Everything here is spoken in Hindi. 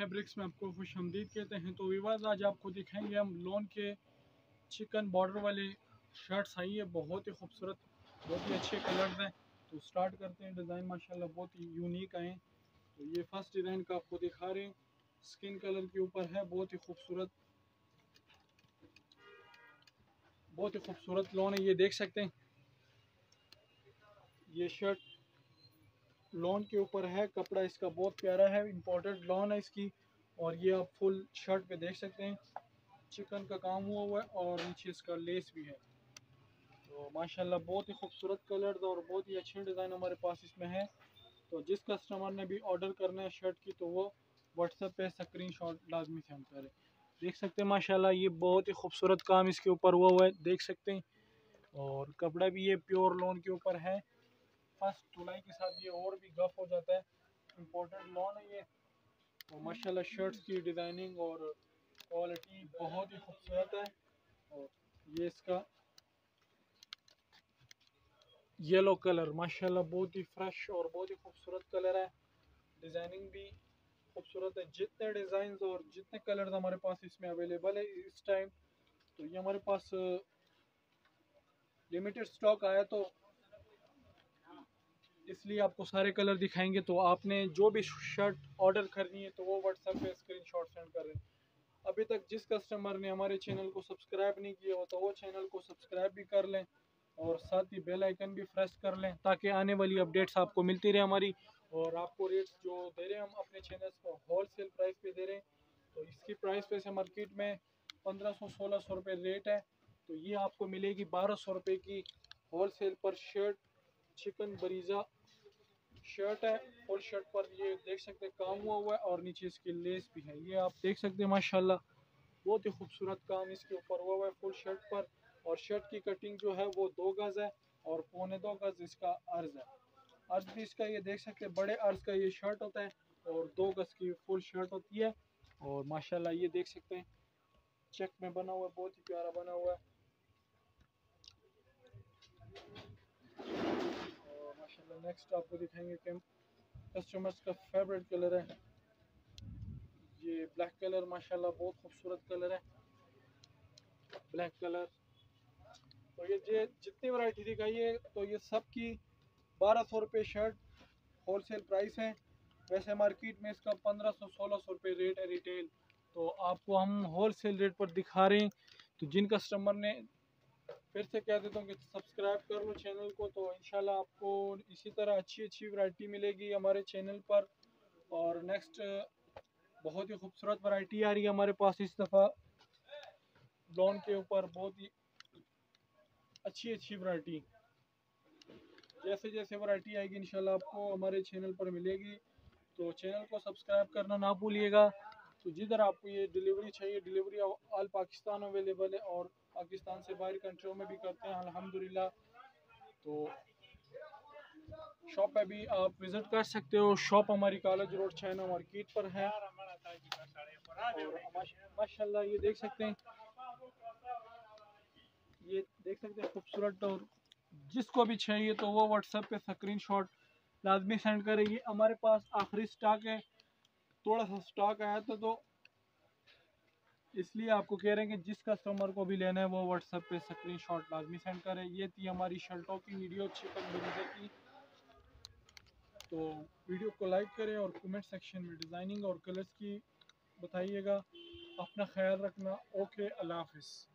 फैब्रिक्स में आपको खुशामदीद कहते हैं। तो विवाद आज आपको दिखाएंगे हम लॉन के चिकन बॉर्डर वाले शर्ट्स आई है, बहुत ही खूबसूरत, बहुत ही अच्छे कलर्स हैं। तो स्टार्ट करते हैं। डिज़ाइन माशाल्लाह बहुत ही यूनिक आए। तो ये फर्स्ट डिज़ाइन का आपको दिखा रहे हैं, स्किन कलर के ऊपर है, बहुत ही खूबसूरत लॉन है। ये देख सकते हैं, ये शर्ट लॉन के ऊपर है, कपड़ा इसका बहुत प्यारा है, इम्पोर्टेड लॉन है इसकी। और ये आप फुल शर्ट पे देख सकते हैं, चिकन का काम हुआ है और नीचे इसका लेस भी है। तो माशाल्लाह बहुत ही खूबसूरत कलर और बहुत ही अच्छे डिज़ाइन हमारे पास इसमें है। तो जिस कस्टमर ने भी ऑर्डर करना है शर्ट की, तो वो व्हाट्सएप पे स्क्रीनशॉट लाजमी सेंड करें। देख सकते हैं माशाल्लाह ये बहुत ही खूबसूरत काम इसके ऊपर हुआ है, देख सकते हैं। और कपड़ा भी ये प्योर लॉन के ऊपर है। फर्स्ट धुलाई के साथ ये और भी गफ हो जाता है, इम्पोर्टेंट लॉन है ये। तो माशाल्लाह शर्ट्स की डिज़ाइनिंग और क्वालिटी बहुत ही खूबसूरत है। और ये इसका येलो कलर माशाल्लाह बहुत ही फ्रेश और बहुत ही खूबसूरत कलर है। डिज़ाइनिंग भी खूबसूरत है। जितने डिज़ाइन और जितने कलर हमारे पास इसमें अवेलेबल है इस टाइम, तो ये हमारे पास लिमिटेड स्टॉक आया, तो इसलिए आपको सारे कलर दिखाएंगे। तो आपने जो भी शर्ट ऑर्डर करनी है तो वो व्हाट्सएप पे स्क्रीनशॉट सेंड कर रहे हैं। अभी तक जिस कस्टमर ने हमारे चैनल को सब्सक्राइब नहीं किया हो तो वो चैनल को सब्सक्राइब भी कर लें और साथ ही बेल आइकन भी प्रेस कर लें, ताकि आने वाली अपडेट्स आपको मिलती रहे हमारी। और आपको रेट्स जो दे रहे हैं हम अपने चैनल को होल सेल प्राइस पे दे रहे हैं। तो इसकी प्राइस वैसे मार्केट में 1500-1600 रुपये रेट है। तो ये आपको मिलेगी 1200 रुपये की होल सेल पर शर्ट। चिकन बरीजा शर्ट है, फुल शर्ट पर ये देख सकते हैं काम हुआ है और नीचे इसकी लेस भी है। ये आप देख सकते हैं माशाल्लाह बहुत ही खूबसूरत काम इसके ऊपर हुआ है फुल शर्ट पर। और शर्ट की कटिंग जो है वो 2 गज है और पौने 2 गज इसका अर्ज है। अर्ज भी इसका ये देख सकते हैं, बड़े अर्ज का ये शर्ट होता है और 2 गज की फुल शर्ट होती है। और माशाल्लाह ये देख सकते हैं चेक में बना हुआ है, बहुत ही प्यारा बना हुआ है। और माशाल्लाह नेक्स्ट आपको दिखाएंगे कि कस्टमर्स का फेवरेट कलर है ये ब्लैक कलर। माशाल्लाह बहुत खूबसूरत कलर है ब्लैक कलर। तो ये जितनी वैरायटी दिखाई है तो ये सब की 1200 रुपये शर्ट होल सेल प्राइस है। वैसे मार्केट में इसका 1500-1600 रुपये रेट है रिटेल। तो आपको हम होल सेल रेट पर दिखा रहे हैं। तो जिन कस्टमर ने, फिर से कह देता हूँ कि सब्सक्राइब कर लो चैनल को, तो इंशाल्लाह आपको इसी तरह अच्छी अच्छी वैरायटी मिलेगी हमारे चैनल पर। और नेक्स्ट बहुत ही खूबसूरत वैरायटी आ रही है हमारे पास इस दफ़ा लॉन के ऊपर, बहुत ही अच्छी अच्छी वैरायटी। जैसे जैसे वैरायटी आएगी इंशाल्लाह आपको हमारे चैनल पर मिलेगी। तो चैनल को सब्सक्राइब करना ना भूलिएगा। तो जिधर आपको ये डिलीवरी चाहिए, डिलीवरी ऑल पाकिस्तान अवेलेबल है और पाकिस्तान से बाहर कंट्रियों में भी करते हैं अल्हम्दुलिल्लाह। तो शॉप पे भी आप विज़िट कर सकते हो। शॉप हमारी कॉलेज रोड चाइना मार्केट पर है। और माशाल्लाह ये देख सकते हैं, ये देख सकते हैं खूबसूरत। और जिसको भी चाहिए तो वो व्हाट्सएप पे स्क्रीनशॉट लाजमी सेंड करें। ये हमारे पास आखिरी स्टॉक है, थोड़ा सा स्टॉक आया था, तो इसलिए आपको कह रहे हैं कि जिस कस्टमर को भी लेना है वो व्हाट्सएप पे स्क्रीनशॉट लाजमी सेंड करें। ये थी हमारी शर्टों की वीडियो चिकन बरीज़ा की। तो वीडियो को लाइक करें और कमेंट सेक्शन में डिज़ाइनिंग और कलर्स की बताइएगा। अपना ख्याल रखना। ओके, अल्लाह हाफिज़।